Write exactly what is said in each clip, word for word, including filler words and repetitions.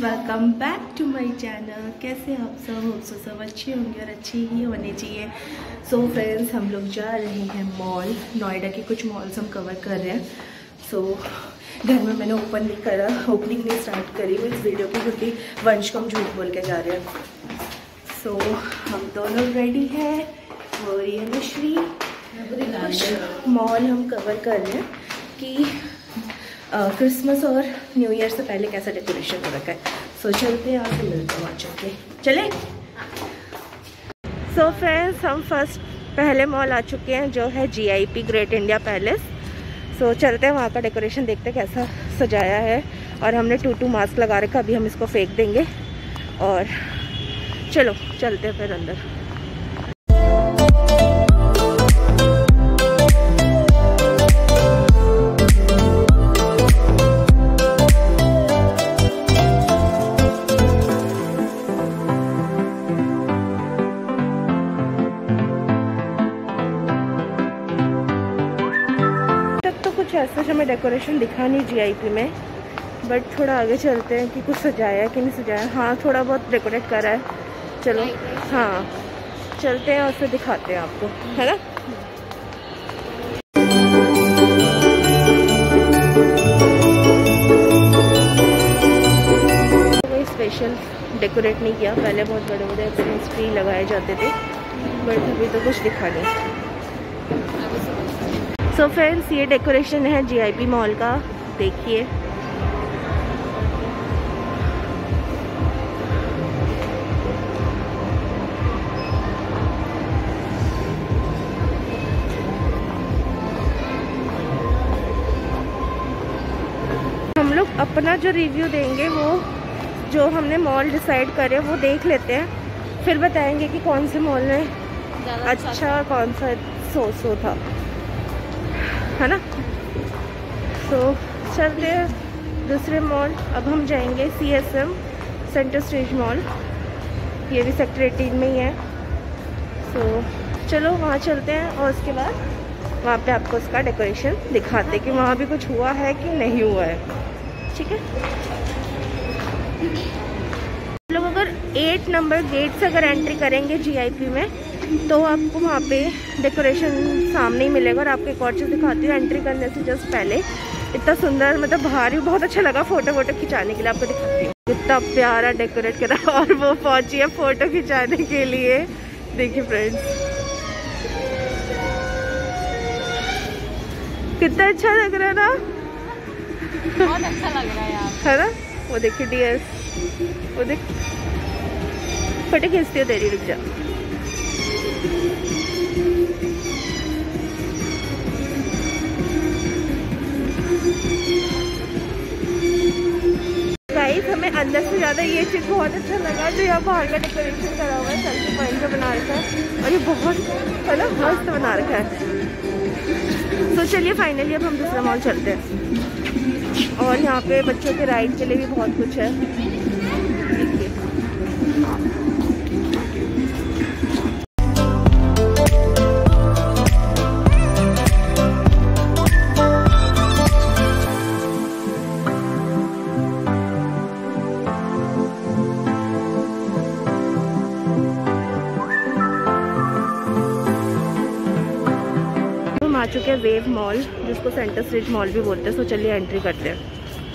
Welcome back to my channel. कैसे आप सब होप सो सब अच्छे होंगे और अच्छे ही होने चाहिए। सो so फ्रेंड्स, हम लोग जा रहे हैं मॉल। नोएडा के कुछ मॉल्स हम कवर कर रहे हैं। सो so, घर में मैंने ओपन नहीं करा, ओपनिंग नहीं स्टार्ट करी हुई इस वीडियो की, क्योंकि वंश को हम झूठ बोल के जा रहे हैं। सो so, हम दोनों रेडी हैं और ये मिश्री कुछ मॉल हम कवर कर रहे हैं कि क्रिसमस और न्यू ईयर से पहले कैसा डेकोरेशन हो रखा है। सो so, चलते हैं, आपसे मिलते हैं वहाँ चल के। चले। सो फ्रेंड्स, हम फर्स्ट पहले मॉल आ चुके हैं जो है G I P great India palace. So so, चलते हैं वहाँ का डेकोरेशन देखते हैं कैसा सजाया है। और हमने टू टू मास्क लगा रखा, अभी हम इसको फेंक देंगे और चलो चलते हैं फिर अंदर। कुछ ऐसा हमें डेकोरेशन दिखा नहीं जी आई पी में, बट थोड़ा आगे चलते हैं कि कुछ सजाया है कि नहीं सजाया। हाँ, थोड़ा बहुत डेकोरेट करा है। चलो हाँ चलते हैं और फिर दिखाते हैं आपको, है ना। कोई स्पेशल डेकोरेट नहीं किया, पहले बहुत बड़े बड़े क्रिसमस ट्री लगाए जाते थे, बट अभी तो कुछ दिखा नहीं। सो so फ्रेंड्स, ये डेकोरेशन है जी आई पी मॉल का, देखिए। हम लोग अपना जो रिव्यू देंगे वो जो हमने मॉल डिसाइड करे वो देख लेते हैं, फिर बताएंगे कि कौन से मॉल में अच्छा, अच्छा कौन सा सो सो था, है ना। तो चलते हैं दूसरे मॉल। अब हम जाएंगे C S M centre stage mall, ये भी सेक्टर एटीन में ही है। तो चलो वहाँ चलते हैं और उसके बाद वहाँ पे आपको उसका डेकोरेशन दिखाते हैं कि वहाँ भी कुछ हुआ है कि नहीं हुआ है। ठीक है। लोग अगर एट नंबर गेट से अगर एंट्री करेंगे जी आई पी में तो आपको वहाँ पे डेकोरेशन सामने ही मिलेगा। और आपको एक और चीज़ दिखाती हूँ, एंट्री करने से जस्ट पहले इतना सुंदर, मतलब बाहर भी बहुत अच्छा लगा फोटो वोटो खिंचाने के लिए। आपको दिखाती हूँ कितना प्यारा डेकोरेट करा, और वो पहुंची है फोटो खिंचाने के लिए। देखिए फ्रेंड्स, कितना अच्छा लग रहा है ना, बहुत अच्छा लग रहा है यार, है ना। वो देखिए डियर, वो देख फोटो खींचती हो तेरी, रुक जा। गाइस, हमें अंदर से ज़्यादा ये चीज़ बहुत अच्छा लगा जो यहाँ बाहर का डेकोरेशन करा हुआ है, सेल्फी पॉइंट का बना रखा है, और ये बहुत है ना मस्त बना रखा है। तो चलिए फाइनली अब हम दूसरा मॉल चलते हैं। और यहाँ पे बच्चों के राइड के लिए भी बहुत कुछ है, देखिए। आ चुके हैं वेव मॉल, जिसको सेंटर स्टेज मॉल भी बोलते हैं। सो चलिए एंट्री करते हैं।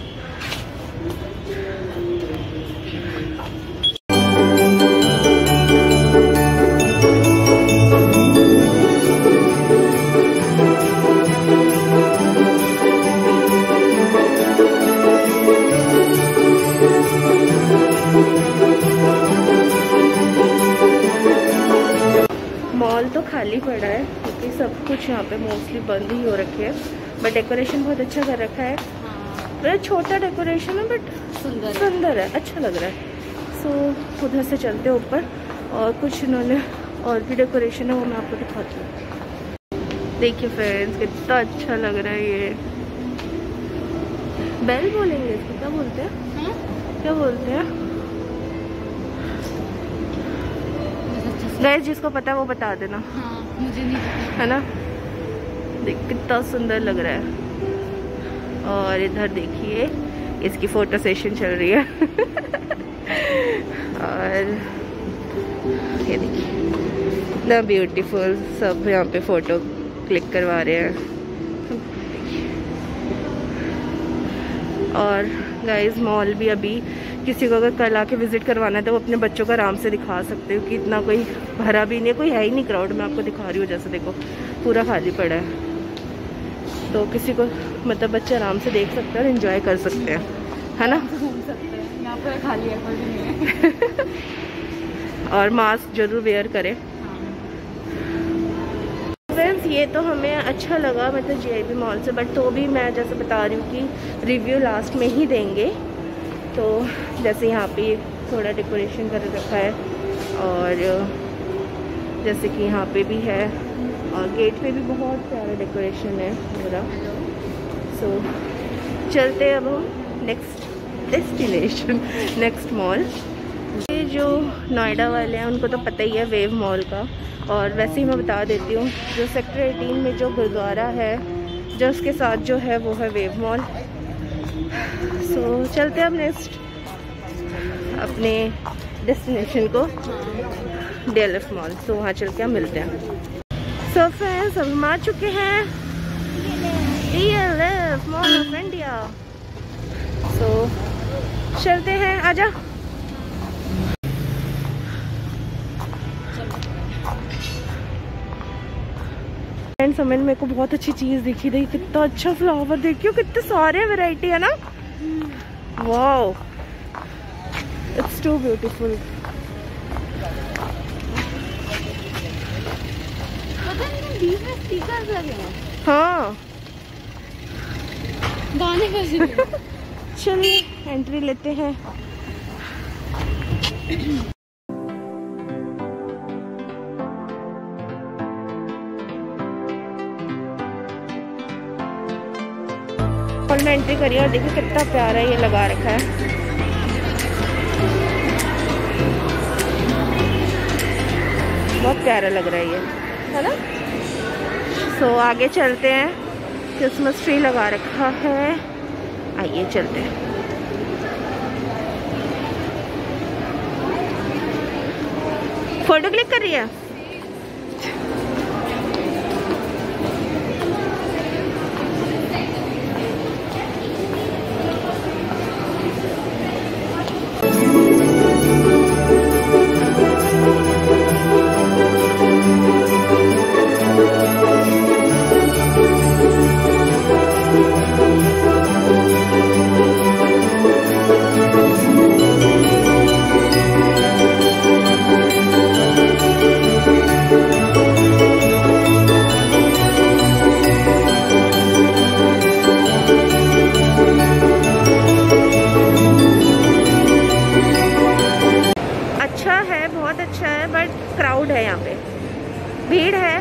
मॉल तो खाली पड़ा है क्योंकि सब कुछ यहाँ पे मोस्टली बंद ही हो रखे हैं, बट डेकोरेशन बहुत अच्छा कर रखा है। हाँ। छोटा डेकोरेशन है बट सुंदर सुंदर है, अच्छा लग रहा है। सो so, उधर से चलते हैं ऊपर, और कुछ इन्होंने और भी डेकोरेशन है वो मैं आपको दिखाती हूँ। देखिए फ्रेंड्स, कितना अच्छा लग रहा है। ये बेल बोलेंगे इसको, क्या बोलते हैं, क्या बोलते हैं गाइस, जिसको पता है वो बता देना। हाँ, मुझे नहीं पता, है ना। देख कितना सुंदर लग रहा है। और इधर देखिए इसकी फ़ोटो सेशन चल रही है। और ये देखिए इतना ब्यूटीफुल, सब यहाँ पे फ़ोटो क्लिक करवा रहे हैं। और गाइस मॉल भी अभी किसी को अगर कल आके विज़िट करवाना है तो वो अपने बच्चों को आराम से दिखा सकते हो कि इतना कोई भरा भी नहीं है, कोई है ही नहीं क्राउड। मैं आपको दिखा रही हूँ, जैसे देखो पूरा खाली पड़ा है, तो किसी को मतलब बच्चे आराम से देख सकते हैं और एंजॉय कर सकते हैं, है ना। घूम सकते हैं, यहाँ पर खाली है, कोई भी नहीं है। और मास्क जरूर वेयर करें। फ्रेंड्स ये तो हमें अच्छा लगा मतलब जीआईबी मॉल से, बट तो भी मैं जैसे बता रही हूँ कि रिव्यू लास्ट में ही देंगे। तो जैसे यहाँ पे थोड़ा डेकोरेशन कर रखा है, और जैसे कि यहाँ पे भी है, और गेट पे भी बहुत प्यारा डेकोरेशन है पूरा। सो so, चलते हैं अब हम नेक्स्ट डेस्टिनेशन, नेक्स्ट मॉल। ये जो नोएडा वाले हैं उनको तो पता ही है वेव मॉल का, और वैसे ही मैं बता देती हूँ जो सेक्टर एटीन में जो गुरुद्वारा है जो उसके साथ जो है वो है वेव मॉल। सो so, चलते हैं अब नेक्स्ट अपने डेस्टिनेशन को, डीएलएफ मॉल। तो वहाँ चल के हम मिलते हैं। सो फ्रेंड्स अब हम आ चुके हैं DLF mall of India. So चलते हैं, आजा। फ्रेंड्स हमें मेरे को बहुत अच्छी चीज़ दिखी थी, कितना अच्छा फ्लावर देखियो, कितने सारे वैरायटी है ना। Wow it's too beautiful. पता नहीं बीच में स्टिकर्स लगे हैं। हाँ गाने बज रहे हैं। चलिए एंट्री लेते हैं। मॉल में एंट्री करिए और देखिए कितना प्यारा ये लगा रखा है। बहुत प्यारा लग रहा है ये, है ना। सो so, आगे चलते हैं, क्रिसमस ट्री लगा रखा है, आइए चलते हैं। फोटो क्लिक कर रही है। अच्छा है बट क्राउड है, यहाँ पे भीड़ है।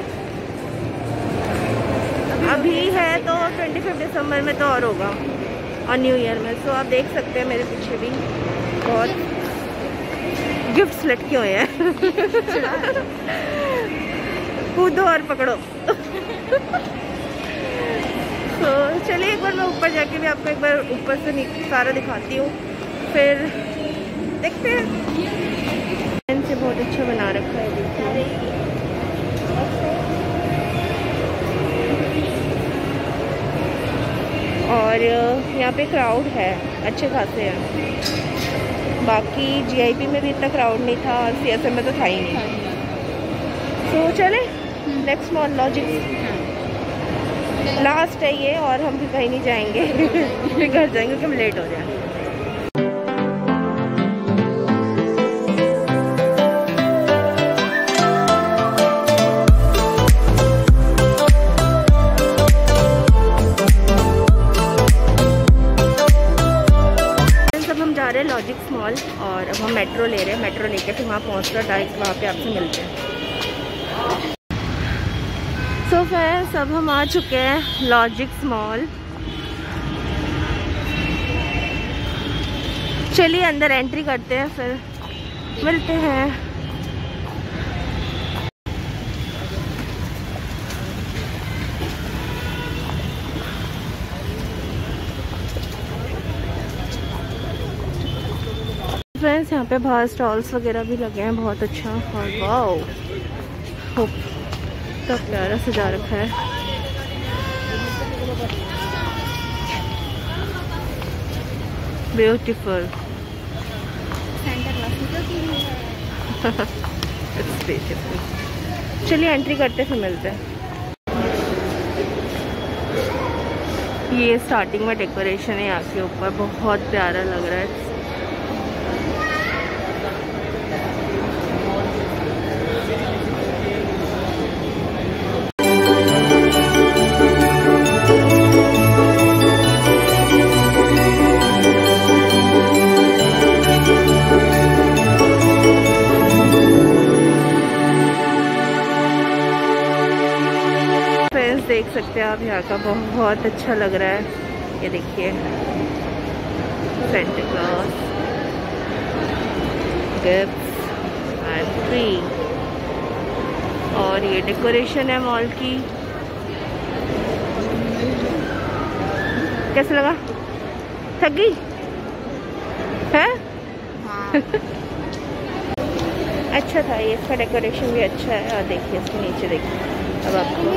अभी है तो ट्वेंटी फिफ्थ दिसंबर में तो और होगा, और न्यू ईयर में। सो आप देख सकते हैं मेरे पीछे भी बहुत गिफ्ट्स लटके हुए हैं। कूदो और पकड़ो। तो चलिए एक बार मैं ऊपर जाके भी आपको एक बार ऊपर से सारा दिखाती हूँ, फिर देखते हैं। इनसे बहुत अच्छा बना रखा है, देखिए। और यहाँ पे क्राउड है, अच्छे खासे हैं। बाकी जीआईपी में भी इतना क्राउड नहीं था, और सीएसएम में तो था ही नहीं। तो चले नेक्स्ट मॉल लॉजिक्स, लास्ट है ये, और हम भी कहीं नहीं जाएंगे। फिर घर जाएंगे क्योंकि हम लेट हो जाएंगे। लॉजिक्स मॉल, और अब हम मेट्रो ले रहे हैं। मेट्रो लेके फिर वहाँ पहुँच कर डायरेक्ट वहाँ पे आपसे मिलते हैं। सो फ्रेंड्स अब हम आ चुके हैं लॉजिक्स मॉल। चलिए अंदर एंट्री करते हैं, फिर मिलते हैं। फ्रेंड्स यहाँ पे बाहर स्टॉल्स वगैरह भी लगे हैं, बहुत अच्छा। और वाओ तो प्यारा सजा रखा है। ब्यूटीफुल। It's beautiful. चलिए एंट्री करते फिर मिलते हैं। ये स्टार्टिंग में डेकोरेशन है यहाँ के ऊपर, बहुत प्यारा लग रहा है। देख सकते हैं आप यहाँ का, बहुत अच्छा लग रहा है। ये देखिए Santa Claus, gifts and tree, और ये डेकोरेशन है मॉल की। कैसा लगा? थक गई है? हाँ। अच्छा था ये, इसका डेकोरेशन भी अच्छा है। और देखिए इसके नीचे देखिए, अब आपको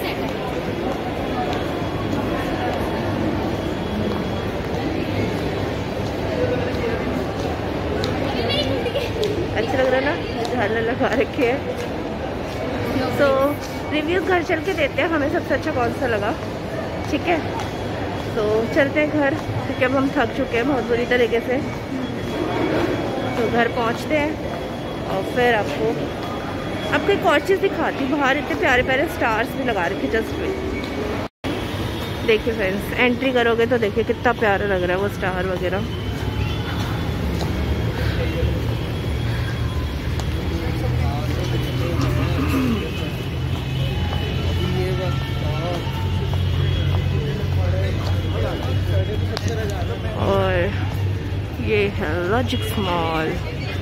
अच्छा लग रहा है ना, झालर लगा रखे है। तो रिव्यूज घर चल के देते हैं, हमें सबसे अच्छा कौन सा लगा। ठीक है, तो चलते हैं घर, क्योंकि अब हम थक चुके हैं बहुत बुरी तरीके से। तो घर पहुंचते हैं और फिर आपको आपको एक और चीज़ दिखाती हूँ। बाहर इतने प्यारे प्यारे स्टार्स भी लगा रखे जस्ट पे। देखिए फ्रेंड्स, एंट्री करोगे तो देखिए कितना प्यारा लग रहा है वो स्टार वगैरह। और ये है Logix mall.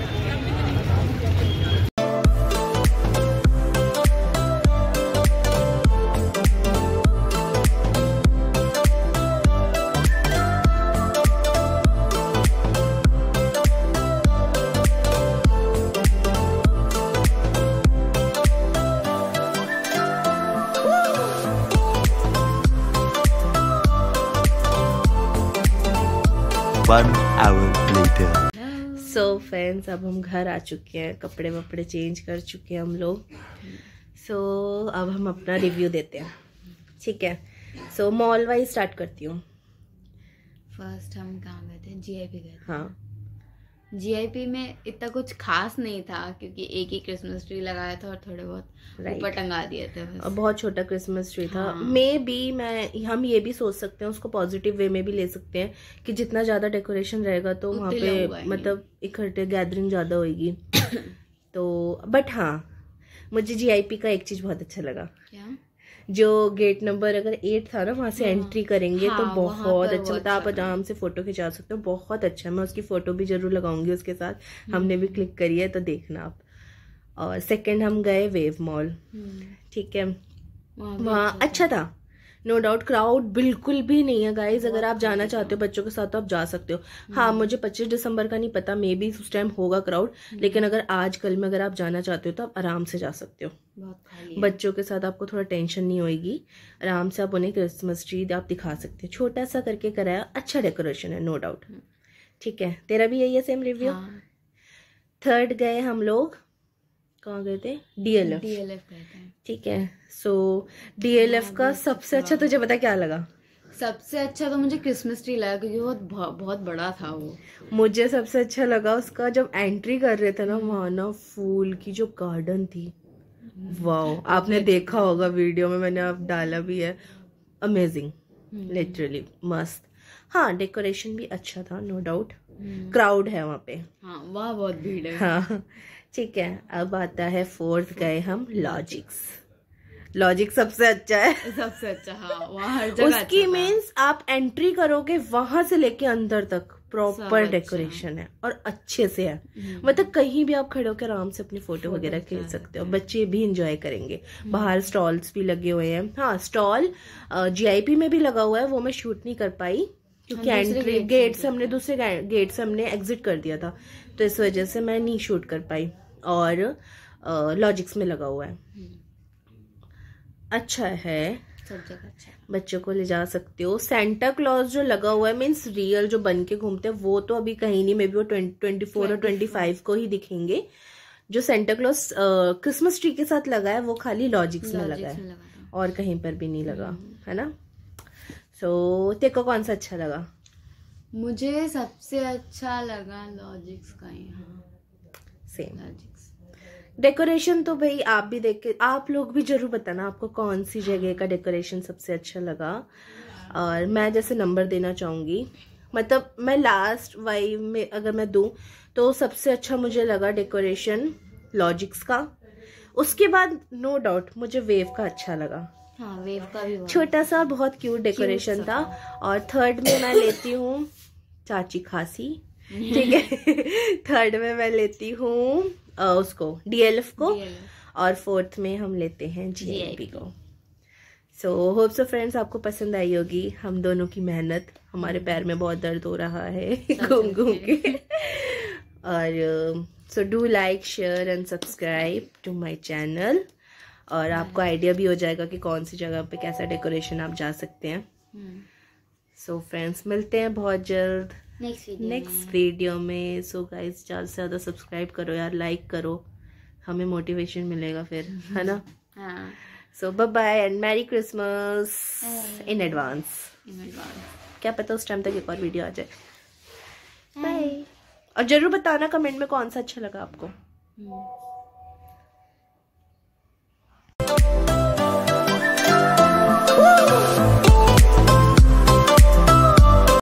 One hour later. So friends, अब हम घर आ चुके हैं, कपड़े वपड़े चेंज कर चुके हैं हम लोग। सो so, अब हम अपना रिव्यू देते हैं। ठीक है, so so, mall wise start करती हूँ। फर्स्ट हम कहाँ गए थे? जीआईपी गए थे। हाँ, जीआईपी में इतना कुछ खास नहीं था, क्योंकि एक ही क्रिसमस ट्री लगाया था और थोड़े बहुत ऊपर टंगा दिए थे बस। और बहुत छोटा क्रिसमस ट्री था। हाँ। मे बी मैं हम ये भी सोच सकते हैं, उसको पॉजिटिव वे में भी ले सकते हैं कि जितना ज्यादा डेकोरेशन रहेगा तो वहाँ पे मतलब इकट्ठे गैदरिंग ज्यादा होगी। तो बट हाँ, मुझे जीआईपी का एक चीज बहुत अच्छा लगा। क्या? जो गेट नंबर अगर एट था ना, वहां से हाँ, एंट्री करेंगे हाँ, तो बहुत अच्छा, मतलब आप आराम से फोटो खिंचा सकते हो। बहुत अच्छा है, मैं उसकी फोटो भी जरूर लगाऊंगी उसके साथ, हमने भी क्लिक करी है तो देखना आप। और सेकंड हम गए वेव मॉल। ठीक है, वहाँ अच्छा था, नो डाउट। क्राउड बिल्कुल भी नहीं है गाइज। अगर आप जाना चाहते हो बच्चों के साथ तो आप जा सकते हो। हाँ, मुझे पच्चीस दिसंबर का नहीं पता, मे बी उस टाइम होगा क्राउड, लेकिन अगर आज कल में अगर आप जाना चाहते हो तो आप आराम से जा सकते हो। बहुत खाली है। बच्चों के साथ आपको थोड़ा टेंशन नहीं होगी, आराम से आप उन्हें क्रिसमस ट्री आप दिखा सकते हो। छोटा सा करके कराया, अच्छा डेकोरेशन है, नो डाउट। ठीक है, तेरा भी यही है सेम रिव्यू। थर्ड गए हम लोग, कहाँ गए थे? डीएलएफ। डीएलएफ गए थे। ठीक है, सो डीएलएफ का सबसे अच्छा तुझे पता क्या लगा? सबसे अच्छा तो मुझे क्रिसमस ट्री लगा, क्योंकि वो बहुत बहुत बड़ा था। वो मुझे सबसे अच्छा लगा उसका जब एंट्री कर रहे थे ना, वहाँ ना फूल की जो गार्डन थी, वाओ। आपने देखा होगा वीडियो में, मैंने आप डाला भी है। अमेजिंग, लिटरली मस्त। हाँ, डेकोरेशन भी अच्छा था, नो डाउट। क्राउड है वहाँ पे। हाँ, वहाँ बहुत भीड़ है। हाँ, ठीक है। अब आता है फोर्थ, गए हम लॉजिक्स। लॉजिक सबसे अच्छा है, सबसे अच्छा। हाँ, वहाँ हर जगह उसकी मीन्स आप एंट्री करोगे वहां से लेके अंदर तक प्रॉपर डेकोरेशन है और अच्छे से है। मतलब कहीं भी आप खड़े होकर आराम से अपनी फोटो वगैरह खींच सकते हो, बच्चे भी इंजॉय करेंगे। बाहर स्टॉल्स भी लगे हुए हैं। हाँ, स्टॉल जीआईपी में भी लगा हुआ है, वो मैं शूट नहीं कर पाई क्योंकि एंट्री गेट से हमने दूसरे गेट से हमने एग्जिट कर दिया था, तो इस वजह से मैं नहीं शूट कर पाई। और लॉजिक्स में लगा हुआ है, अच्छा है, सब जगह अच्छा। बच्चों को ले जा सकते हो। सेंटा क्लॉज जो लगा हुआ है मीन्स रियल जो बन के घूमते हैं वो तो अभी कहीं नहीं, मे बी वो ट्वेंटी फोर और ट्वेंटी फाइव को ही दिखेंगे। जो सेंटा क्लॉज क्रिसमस ट्री के साथ लगा है वो खाली लॉजिक्स में लगा है और कहीं पर भी नहीं लगा, है ना। सो तेरे को कौन सा अच्छा लगा? मुझे सबसे अच्छा लगा लॉजिक्स का ही। सेम लॉजिक्स डेकोरेशन तो भाई आप भी देख के, आप लोग भी जरूर बताना आपको कौन सी जगह का डेकोरेशन सबसे अच्छा लगा। और मैं जैसे नंबर देना चाहूंगी, मतलब मैं लास्ट वाइव में अगर मैं दूं तो सबसे अच्छा मुझे लगा डेकोरेशन लॉजिक्स का। उसके बाद नो डाउट मुझे वेव का अच्छा लगा। हाँ, वेव का भी छोटा सा बहुत क्यूट डेकोरेशन था। और थर्ड में मैं लेती हूँ चाची खासी, ठीक है। थर्ड में मैं लेती हूँ उसको डीएलएफ को, और फोर्थ में हम लेते हैं जीआईपी को। सो होप सो फ्रेंड्स आपको पसंद आई होगी हम दोनों की मेहनत। हमारे पैर में बहुत दर्द हो रहा है घूम घूम के। और so do like share and subscribe to my channel, और आपको आइडिया भी हो जाएगा कि कौन सी जगह पे कैसा डेकोरेशन आप जा सकते हैं। सो so फ्रेंड्स मिलते हैं बहुत जल्द नेक्स्ट वीडियो नेक्स्ट वीडियो में। सो गाइस ज़्यादा से ज़्यादा सब्सक्राइब करो यार, लाइक करो, हमें मोटिवेशन मिलेगा फिर, है ना। हाँ, so bye bye and merry Christmas in advance. In advance. क्या पता उस टाइम तक एक और वीडियो आ जाए। बाय। और जरूर बताना कमेंट में कौन सा अच्छा लगा आपको।